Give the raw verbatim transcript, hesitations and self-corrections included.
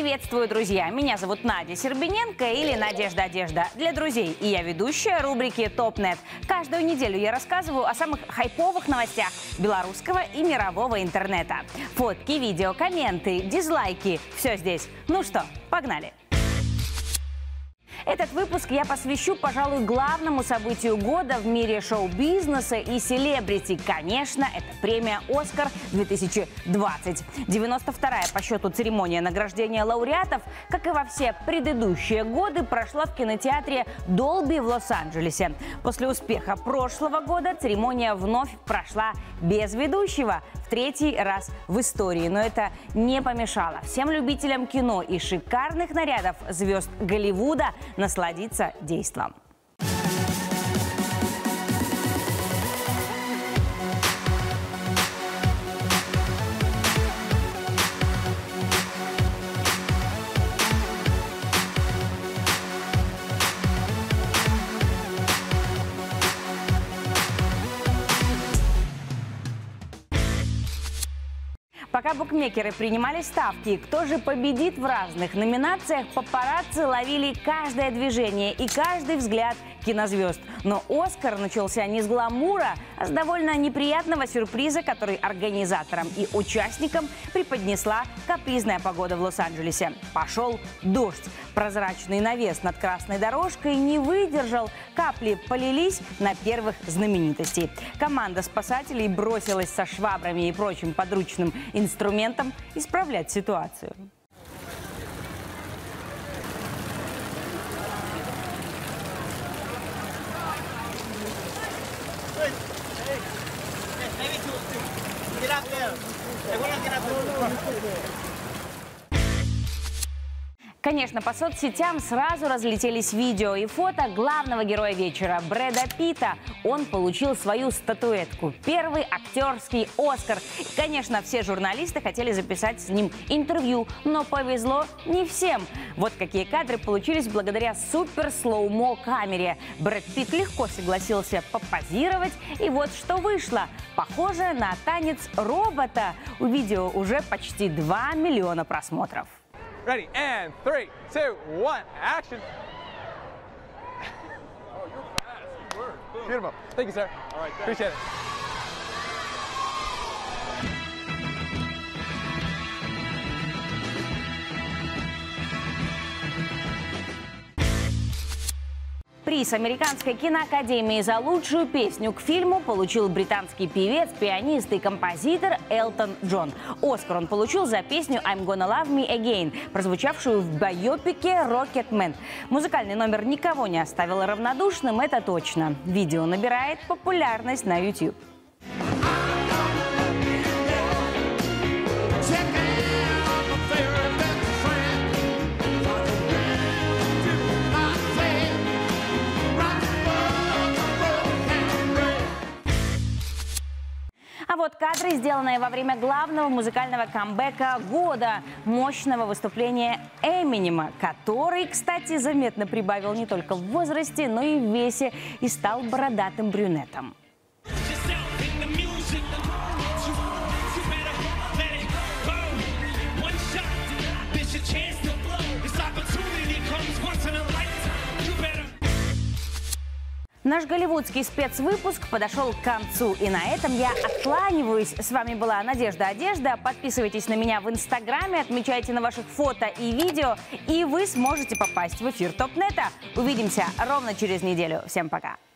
Приветствую, друзья! Меня зовут Надя Сербиненко или Надежда Одежда для друзей. И я ведущая рубрики ТОП.нет. Каждую неделю я рассказываю о самых хайповых новостях белорусского и мирового интернета. Фотки, видео, комменты, дизлайки – все здесь. Ну что, погнали! Этот выпуск я посвящу, пожалуй, главному событию года в мире шоу-бизнеса и селебрити. Конечно, это премия «Оскар две тысячи двадцать». девяносто вторая по счету церемония награждения лауреатов, как и во все предыдущие годы, прошла в кинотеатре Долби в Лос-Анджелесе. После успеха прошлого года церемония вновь прошла без ведущего. В третий раз в истории. Но это не помешало всем любителям кино и шикарных нарядов звезд Голливуда насладиться действом. Пока букмекеры принимали ставки, кто же победит в разных номинациях, папарацци ловили каждое движение и каждый взгляд кинозвезд. Но «Оскар» начался не с гламура, а с довольно неприятного сюрприза, который организаторам и участникам преподнесла капризная погода в Лос-Анджелесе. Пошел дождь. Прозрачный навес над красной дорожкой не выдержал. Капли полились на первых знаменитостей. Команда спасателей бросилась со швабрами и прочим подручным инструментом исправлять ситуацию. Конечно, по соцсетям сразу разлетелись видео и фото главного героя вечера – Брэда Питта. Он получил свою статуэтку – первый актерский «Оскар». И, конечно, все журналисты хотели записать с ним интервью, но повезло не всем. Вот какие кадры получились благодаря супер-слоумо камере. Брэд Питт легко согласился попозировать, и вот что вышло. Похоже на танец робота. У видео уже почти два миллиона просмотров. Ready, and three, two, one, action. Oh, you're fast. You were. Beautiful. Thank you, sir. All right, thanks. Appreciate it. Приз Американской киноакадемии за лучшую песню к фильму получил британский певец, пианист и композитор Элтон Джон. Оскар он получил за песню «I'm Gonna Love Me Again», прозвучавшую в байопике «Рокетмен». Музыкальный номер никого не оставил равнодушным, это точно. Видео набирает популярность на YouTube. А вот кадры, сделанные во время главного музыкального камбэка года – мощного выступления Эминема, который, кстати, заметно прибавил не только в возрасте, но и в весе и стал бородатым брюнетом. Наш голливудский спецвыпуск подошел к концу. И на этом я откланиваюсь. С вами была Надежда Одежда. Подписывайтесь на меня в Инстаграме, отмечайте на ваших фото и видео, и вы сможете попасть в эфир ТОП.нета. Увидимся ровно через неделю. Всем пока!